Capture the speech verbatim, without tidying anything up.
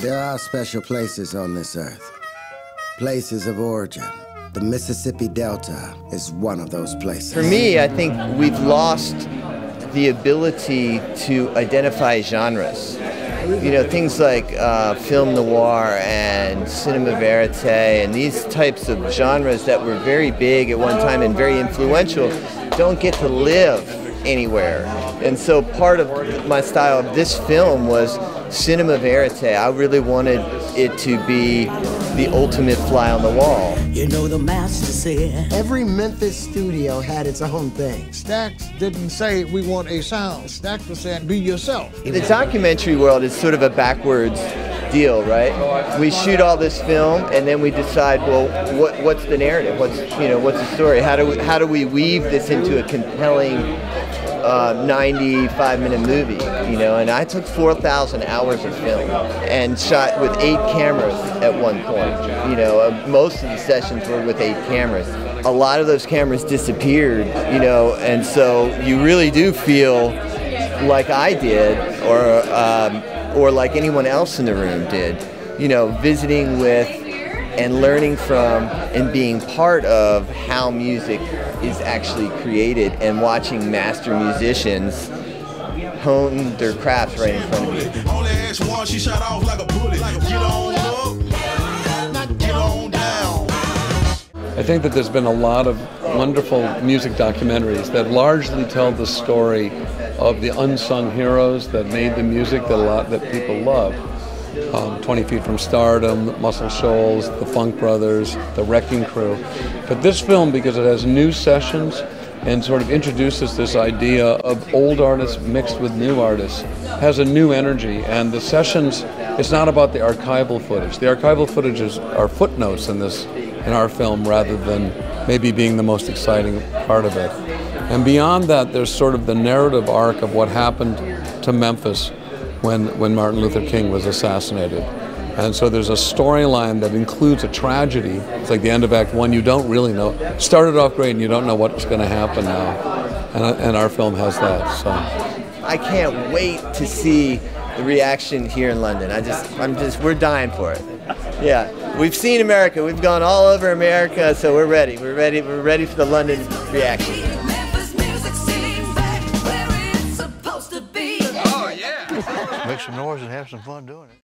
There are special places on this earth, places of origin. The Mississippi Delta is one of those places. For me, I think we've lost the ability to identify genres. You know, things like uh, film noir and cinema verite and these types of genres that were very big at one time and very influential don't get to live anywhere. And so part of my style of this film was cinema verite. I really wanted it to be the ultimate fly on the wall. You know the master said every Memphis studio had its own thing. Stax didn't say we want a sound. Stax was saying be yourself. The documentary world is sort of a backwards deal, right? We shoot all this film and then we decide, well, what, what's the narrative? What's, you know, what's the story? How do we, how do we weave this into a compelling uh, ninety-five minute movie? You know, and I took four thousand hours of film and shot with eight cameras at one point. You know, uh, most of the sessions were with eight cameras. A lot of those cameras disappeared, you know, and so you really do feel like I did, or um, or like anyone else in the room did, you know, visiting with and learning from and being part of how music is actually created and watching master musicians hone their crafts right in front of you. Only asked one, she shot off like a bullet. Get on up, get on down. I think that there's been a lot of wonderful music documentaries that largely tell the story of the unsung heroes that made the music that a lot that people love. Um, twenty Feet from Stardom, Muscle Shoals, the Funk Brothers, the Wrecking Crew. But this film, because it has new sessions and sort of introduces this idea of old artists mixed with new artists, has a new energy. And the sessions, it's not about the archival footage. The archival footage is, are footnotes in this, in our film, rather than maybe being the most exciting part of it. And beyond that, there's sort of the narrative arc of what happened to Memphis when, when Martin Luther King was assassinated. And so there's a storyline that includes a tragedy. It's like the end of Act One. You don't really know. Started off great and you don't know what's going to happen now. And, and our film has that. So I can't wait to see the reaction here in London. I just, I'm just, we're dying for it. Yeah, we've seen America. We've gone all over America, so we're ready. We're ready. We're ready for the London reaction. Make some noise and have some fun doing it.